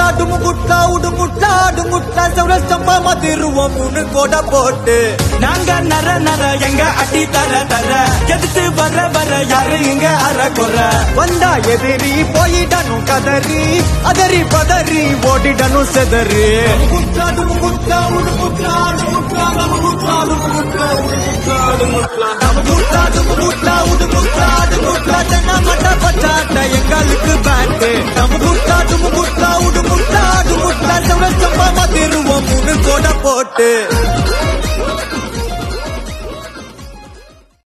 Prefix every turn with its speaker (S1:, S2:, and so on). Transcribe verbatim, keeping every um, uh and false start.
S1: டுமுகுட்டா உடுமுட்டா டுமுட்டா சௌரஸ்தம்பா மதிருவோம் மூணு கோட போட்டு நாங்க நர நர எங்க அடி தர தர எதிர்த்து வர வர யாரு இங்க அற கொற வந்தா எதிரி போயிடணும் கதறி அதறி பதறி ஓடிடணும் செதறி டுமுகுட்டா டுமுகுட்டா உடுமுட்டா டுமுட்டா டுமுகுட்டா டுமுகுட்டா டுமுட்டா டுமுட்டா டுமுட்டா உடுமுட்டா டுமுட்டா தென்ன மட்ட பட்டாட்ட எங்களுக்கு பேட்டு டுமுகுட்டா டுமுகுட்டா உடுமுட்டா டுமுட்டா சௌரஸ்தம்பா மதிருவோம் மூணு கோட போட்டு